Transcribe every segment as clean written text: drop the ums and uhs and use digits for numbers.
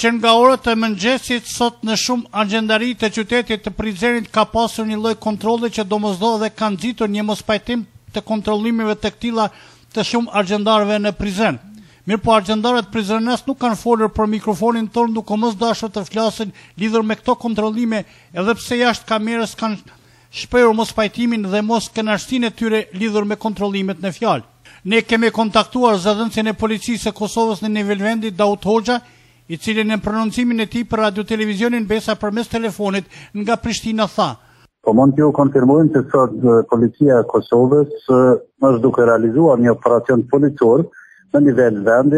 që nga orët e mëngjesit sot në shumë agjendari të qytetit të Prizrenit ka pasur një lloj kontrolli që domosdoshmë ka nxitur një mospajtim të kontrollimeve të këtilla të shumë agjendarëve në Prizren. Mirë po agjendarët prizrenas nuk kanë folur për mikrofonin tonë, duke mos dashur të flasin lidhur me këto kontrollime, edhe pse jashtë kamerës kanë shprehur mospajtimin dhe mos kënaqësinë e tyre lidhur me kontrollimet në fjalë. Ne kemi kontaktuar zëdhënësin e policisë së Kosovës në nivel vendi, Daut Hoxha, i cili në prononcimin e tij për radio-televizionin Besa përmes telefonit nga Prishtina tha: Po mund t'ju konfirmojmë se sot policia e Kosovës është duke realizuar një operacion policor në nivel vendi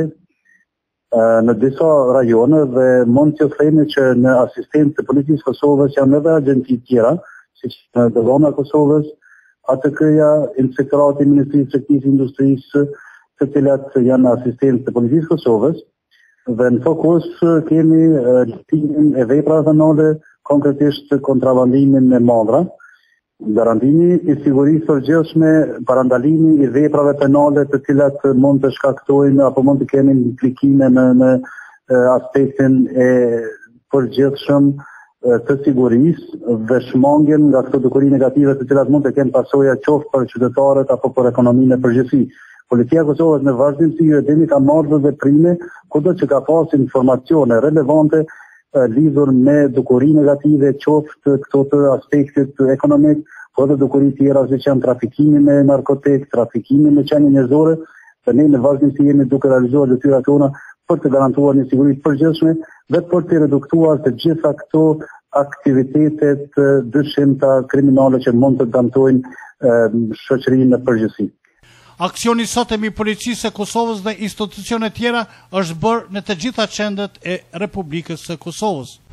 në disa rajone dhe mund t'ju themi që në asistencë të policisë Kosovës janë edhe agjenti tjera, siç në Dogana e Kosovës, ATK-ja, Inspektorati i Ministrisë së Tregtisë Industrisë, të cilat janë asistencë të policisë Kosovës, dhe në fokus kemi luftimin e veprave penale, konkretisht kontrabandimin me madra, garantimi i sigurisë përgjithshme, parandalimi i veprave penale të cilat mund të shkaktojnë apo mund të kemi implikime në aspektin e përgjithshëm të sigurisë dhe shmangjen nga këto dukuri negative të cilat mund të kenë pasoja qoftë për qytetarët apo për ekonominë në përgjithësi. Policia e Kosovës në vazhdimsi deri ka marrë veprime kudo që ka pas informacione relevante lidhur me dukuri negative, qoftë këto të aspektit ekonomik, po edhe dukuri tjera siç janë trafikimi me narkotik, trafikimi me qenie njerëzore, dhe ne në vazhdimsi jemi duke realizuar detyrat tona për të garantuar një siguri të përgjithshme dhe për të reduktuar të gjitha këto aktivitetet dyshimta kriminale që mund të dëmtojnë shoqërinë në përgjithësi. Aksioni sot e mi policisë e Kosovës dhe institucione tjera është bërë në të gjitha qendret e Republikës së Kosovës.